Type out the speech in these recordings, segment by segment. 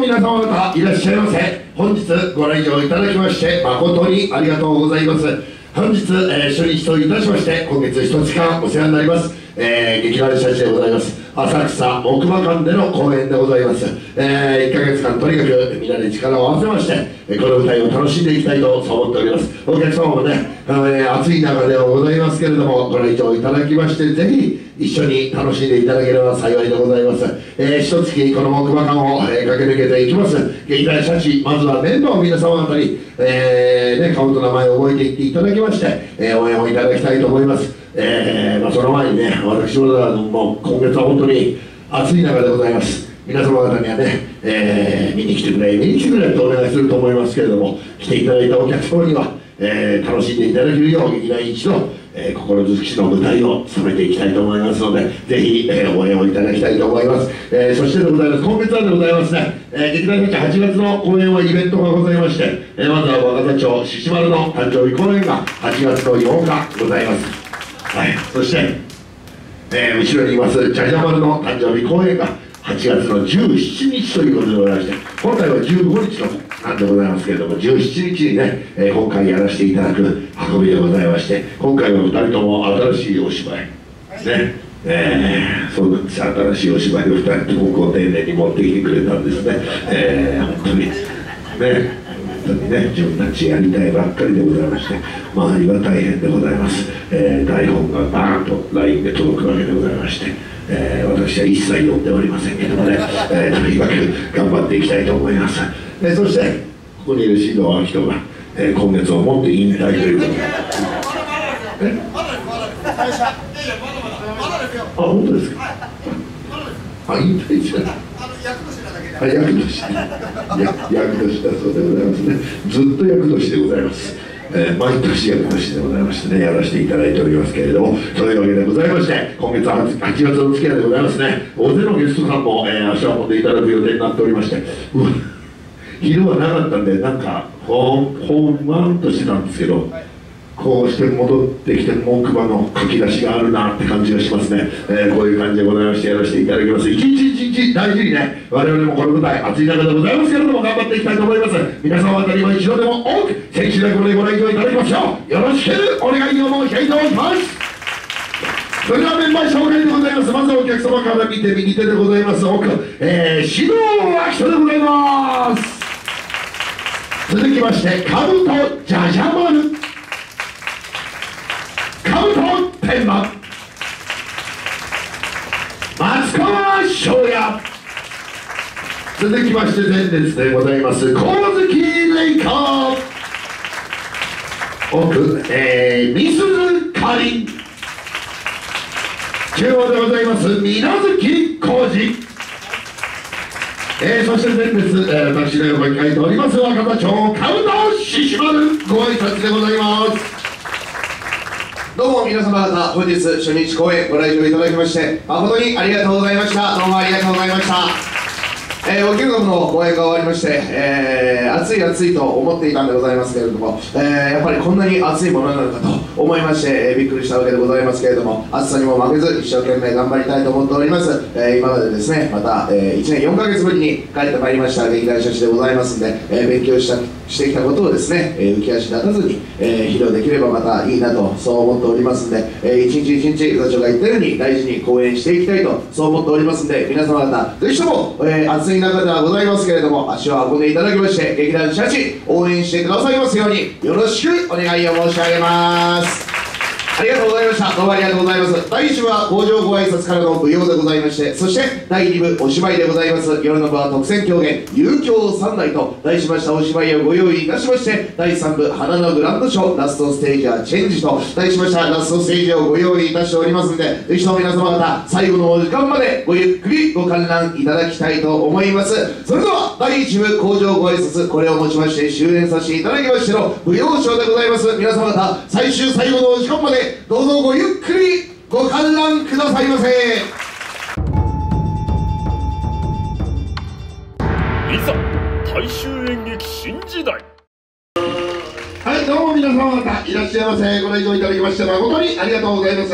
皆様方いらっしゃいませ。本日ご来場いただきまして誠にありがとうございます。本日、初日といたしまして今月1つ間お世話になります、劇団社でございます浅草木馬館での公演でございます。1ヶ月間とにかくみんなで力を合わせましてこの舞台を楽しんでいきたいとそう思っております。お客様もね、暑い中ではございますけれどもご来場いただきましてぜひ一緒に楽しんでいただければ幸いでございます。一月この木馬館を、駆け抜けていきます劇団社地、まずは面倒皆様方に、顔と名前を覚えていっていただきまして、応援をいただきたいと思います。その前にね、私も今月は本当に暑い中でございます。皆様方にはね、見に来てくれとお願いすると思いますけれども、来ていただいたお客様には、楽しんでいただけるよう劇団一の、心尽くしの舞台を務めていきたいと思いますので、ぜひ、応援をいただきたいと思います。そしてでございます、今月はでございますね、劇団社8月の公演はイベントがございまして、まずは若座町獅子丸の誕生日公演が8月の8日ございます。はい、そして、後ろにいますじゃじゃ丸の誕生日公演が8月の17日ということでございまして、本来は15日のなんでございますけれども17日にね、今回やらせていただく運びでございまして、今回は2人とも新しいお芝居ね、そうなんです。新しいお芝居を2人ともご丁寧に持ってきてくれたんですね。本当にね、自分たちやりたいばっかりでございまして、周りは大変でございます。台本がバーンと LINE で届くわけでございまして、私は一切読んでおりませんけどもね、とにかく頑張っていきたいと思います。そしてここにいる獅童明人が、今月をもって引退ということで。あ、本当ですか。引退じゃない。役年だそうでございますね。ずっと役年でございます。毎年役年でございましてね、やらせていただいておりますけれども、そういうわけでございまして、今月は8月の付き合いでございますね。大勢のゲストさんも、足を運んでいただく予定になっておりまして、昼はなかったんで、なんかほんわんとしてたんですけど、こうして戻ってきて木馬の書き出しがあるなって感じがしますね。こういう感じでございましてやらせていただきます。一日一日大事にね、我々もこの舞台暑い中でございますけれども頑張っていきたいと思います。皆様方にも一度でも多く千秋楽でご来場いただきましょう。よろしくお願いを申し上げております。それではメンバー紹介でございます。まずはお客様から見て右手でございます奥、獅童明人でございます。続きまして兜じゃじゃ丸、天満、松川翔也。続きまして前列でございます光月レイカー、奥、美鈴かりん、中央でございます水無月浩二、そして前列、私の横に書いております若座町兜獅子丸、ご挨拶でございます。 どうも皆様方、本日初日公演ご来場いただきまして誠にありがとうございました。どうもありがとうございました。お昼の公演が終わりまして、暑いと思っていたんでございますけれども、やっぱりこんなに暑いものなのかと思いまして、びっくりしたわけでございますけれども、暑さにも負けず一生懸命頑張りたいと思っております。今までですね、また、1年4ヶ月ぶりに帰ってまいりました劇団社でございますんで、勉強してきたことをですね、浮き足立たずに、披露できればまたいいなとそう思っておりますんで、一日一日座長が言ったように大事に公演していきたいとそう思っておりますんで、皆様方ぜひとも、暑い中ではございますけれども足を運んでいただきまして劇団社応援してくださいますようによろしくお願いを申し上げます。ありがとうございました。どうもありがとうございます。第1部は工場ご挨拶からの舞踊でございまして、そして第2部お芝居でございます。夜の部は特選狂言遊興三代と題しましたお芝居をご用意いたしまして、第3部花のグランドショーラストステージはチェンジと題しましたラストステージをご用意いたしておりますので、ぜひとも皆様方最後のお時間までごゆっくりご観覧いただきたいと思います。それでは第1部工場ご挨拶、これをもちまして終演させていただきましての舞踊ショーでございます。皆様方最後のお時間までどうぞごゆっくりご観覧くださいませ。 いざ大衆演劇新時代。 はい、どうも皆様方いらっしゃいませ。ご来場いただきまして誠にありがとうございます。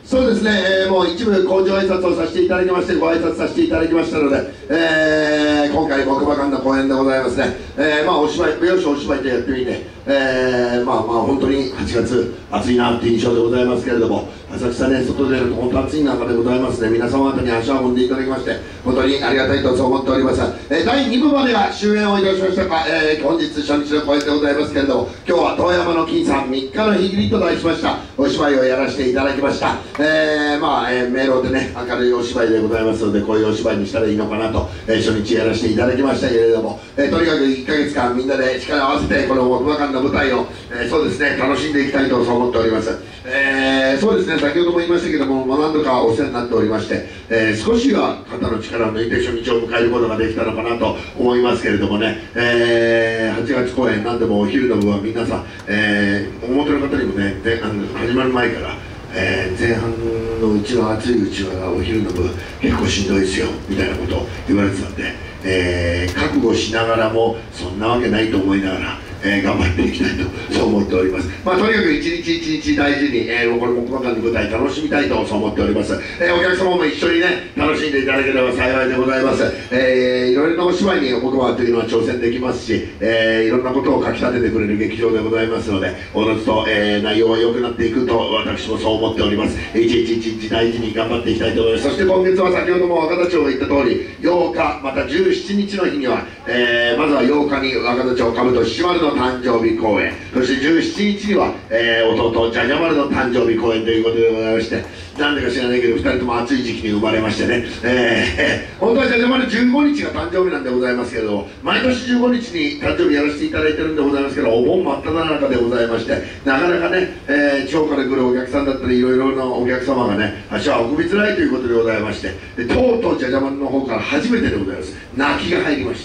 そうですね、もう一部工場挨拶をさせていただきまして、ご挨拶させていただきましたので、今回木馬館の公演でございますね。お芝居、舞踊ショーお芝居でやってみて、本当に8月暑いなっていう印象でございますけれども、浅草ね、外出ると本当暑い中でございますね。皆様方に足を運んでいただきまして本当にありがたいとそう思っております。第2部までが終演をいたしましたが、本日初日の公演でございますけれども、今日は遠山の金さん3日の日切りと題しましたお芝居をやらせていただきました。メロでね、明るいお芝居でございますので、こういうお芝居にしたらいいのかなと、初日やらせていただきましたけれども、とにかく1ヶ月間みんなで力を合わせてこの木馬館の舞台を、そうですね、楽しんでいきたいとそう思っております。そうですね、先ほども言いましたけども、何度かお世話になっておりまして、少しは肩の力を抜いて初日を迎えることができたのかなと思いますけれどもね、8月公演なんでもお昼の部は皆さん、表の方にもね、始まる前から前半のうちの暑いうちはお昼の部結構しんどいですよみたいなことを言われてたんで、覚悟しながらもそんなわけないと思いながら、頑張っていきたいとそう思っております。とにかく一日一日大事に、これ木馬館の舞台楽しみたいとそう思っております。お客様も一緒にね楽しんでいただければ幸いでございます。いろいろなお芝居に木馬というのは挑戦できますし、いろんなことをかきたててくれる劇場でございますので、おのずと、内容は良くなっていくと私もそう思っております。一日一日大事に頑張っていきたいと思います。そして今月は先ほども若田町が言った通り8日また17日の日には、まずは8日に若田町兜獅子丸の誕生日公演、そして17日には、弟じゃじゃ丸の誕生日公演ということでございまして、なんでか知らないけど2人とも暑い時期に生まれましてね、本当はじゃじゃ丸15日が誕生日なんでございますけれども、毎年15日に誕生日やらせていただいてるんでございますけど、お盆真っ只中でございまして、なかなかね、地方から来るお客さんだったりいろいろなお客様がね足を運びづらいということでございまして、とうとうじゃじゃ丸の方から初めてでございます泣きが入りまして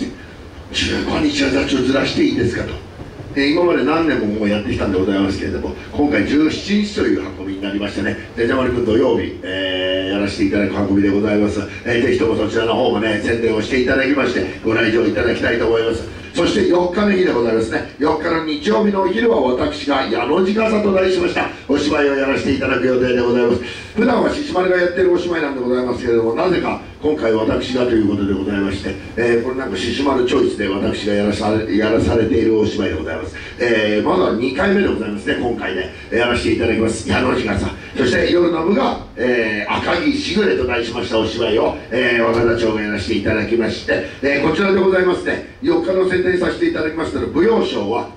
、15日は座長ずらしていいですかと。今まで何年ももうやってきたんでございますけれども、今回17日という運びになりましてね、じゃじゃ丸くん土曜日、やらせていただく運びでございます。ぜひともそちらの方もね宣伝をしていただきましてご来場いただきたいと思います。そして4日の日でございますね。4日の日曜日のお昼は私が矢の字傘と題しましたお芝居をやらせていただく予定でございます。普段は獅子丸がやってるお芝居なんでございますけれども、なぜか今回私がということでございまして、これなんか獅子丸チョイスで私がやらされているお芝居でございます。まだ2回目でございますね。今回で、やらせていただきます矢の字傘、そして夜の部が、赤城しぐれと題しましたお芝居を、若田町がやらせていただきまして、こちらでございますね。4日の宣伝させていただきましたら、舞踊賞は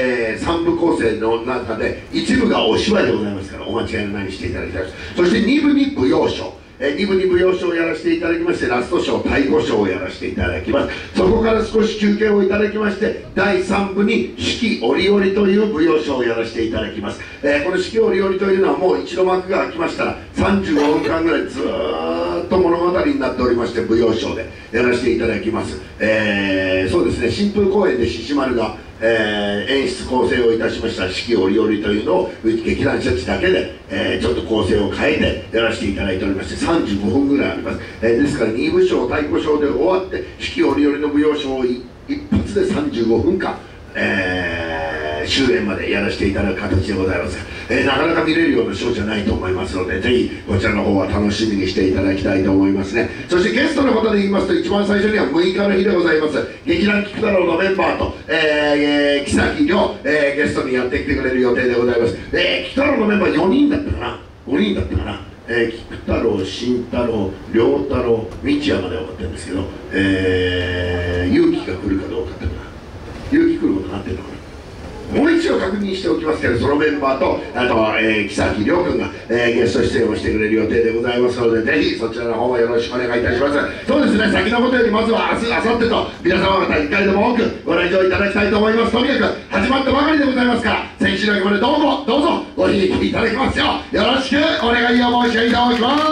3部構成の中で1部がお芝居でございますから、お間違いのないようにしていただきたいです。そして2部に舞踊賞、2部に舞踊賞をやらせていただきまして、ラスト賞太鼓賞をやらせていただきます。そこから少し休憩をいただきまして、第3部に四季折々という舞踊賞をやらせていただきます。この四季折々というのはもう一度幕が開きましたら35分間ぐらいずーっと物語になっておりまして、舞踊賞でやらせていただきます。そうですね、新風公演で獅子丸が演出構成をいたしました四季折々というのを劇団シャチだけで、ちょっと構成を変えてやらせていただいておりまして、35分ぐらいあります。ですから2部賞太鼓賞で終わって四季折々の舞踊賞を一発で35分間、終演までやらせていただく形でございます。なかなか見れるようなショーじゃないと思いますので、ぜひこちらの方は楽しみにしていただきたいと思いますね。そしてゲストの方で言いますと、一番最初には6日の日でございます。劇団菊太郎のメンバーと、木崎亮、ゲストにやってきてくれる予定でございます。菊太郎のメンバー4人だったかな、5人だったかな。菊太郎、慎太郎、亮太郎、道也まで分かってるんですけど、勇気が来るかどうかっていうのは、勇気来ることになってるのかな。もう一度確認しておきますけど、そのメンバーとあとは、木崎亮君が、ゲスト出演をしてくれる予定でございますので、ぜひそちらの方もよろしくお願いいたします。そうですね、先のことよりまずは明日、明後日と皆様方一回でも多くご来場いただきたいと思います。とにかく始まったばかりでございますから、先週の日までどうぞごひいきいただきますようよろしくお願いを申し上げておきます。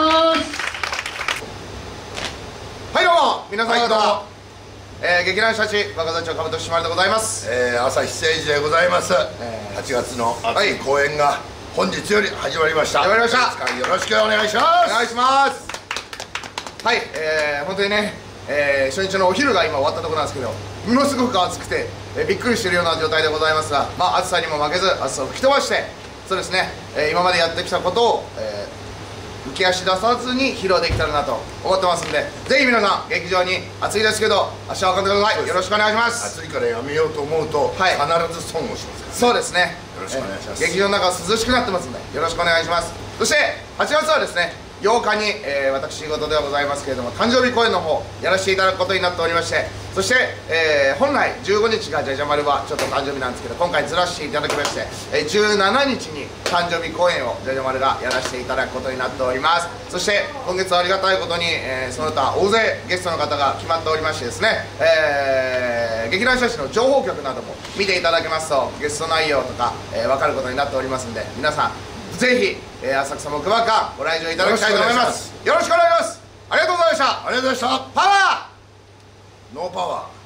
はい、どうも皆様方、劇団シャチ若田町兜獅子丸でございます。 朝日ステージでございます。8月の熱い公演が本日より始まりました。 始まりました。 よろしくお願いします。 お願いします。はい、本当にね、初日のお昼が今終わったところなんですけど、ものすごく暑くて、びっくりしているような状態でございますが、暑さにも負けず暑さを吹き飛ばして、そうですね、今までやってきたことを、 浮き足出さずに披露できたらなと思ってますんで、ぜひ皆さん劇場に暑いですけど足を運んでください。よろしくお願いします。 暑いからやめようと思うと、 はい、 必ず損をしますから、ね、 そうですね。 よろしくお願いします。 劇場の中は涼しくなってますんでよろしくお願いします。そして8月はですね8日に、私事ではございますけれども誕生日公演の方やらせていただくことになっておりまして、そして、本来15日がじゃじゃ丸はちょっと誕生日なんですけど、今回ずらしていただきまして、17日に誕生日公演をじゃじゃ丸がやらせていただくことになっております。そして今月はありがたいことに、その他大勢ゲストの方が決まっておりましてですね、劇団写真の情報局なども見ていただけますとゲスト内容とか、分かることになっておりますんで、皆さんぜひ、浅草木馬館ご来場いただきたいと思います。よろしくお願いします。ありがとうございました。 ありがとうございました。 パワーノーパワー。